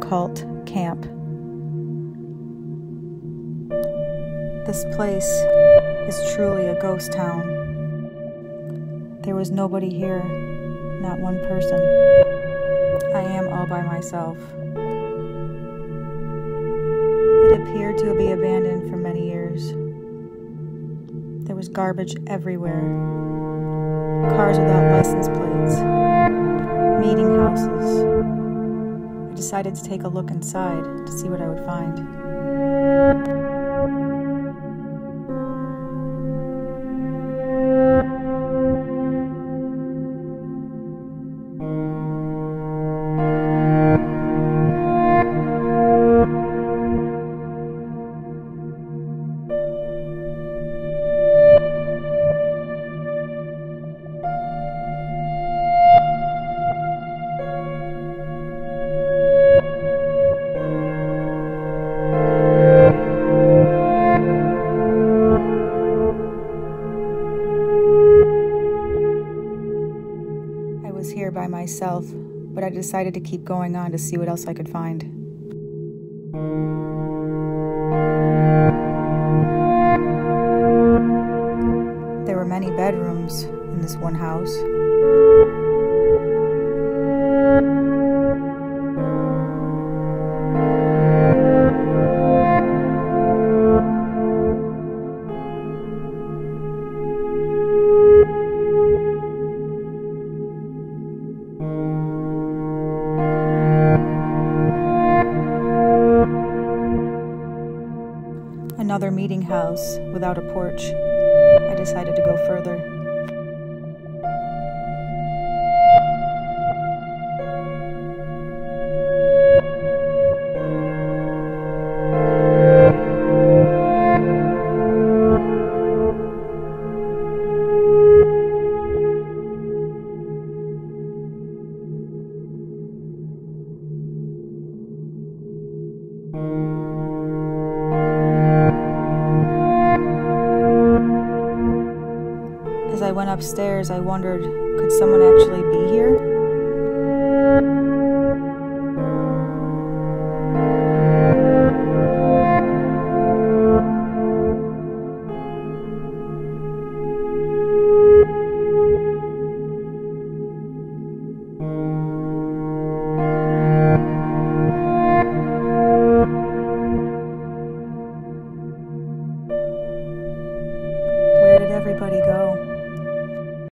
cult camp. This place is truly a ghost town. There was nobody here, not one person. I am all by myself. It appeared to be abandoned for many years. There was garbage everywhere. Cars without license plates. Meeting houses. I decided to take a look inside to see what I would find. Here by myself, but I decided to keep going on to see what else I could find. There were many bedrooms in this one house. Another meeting house without a porch. I decided to go further. As I went upstairs, I wondered, could someone actually be here?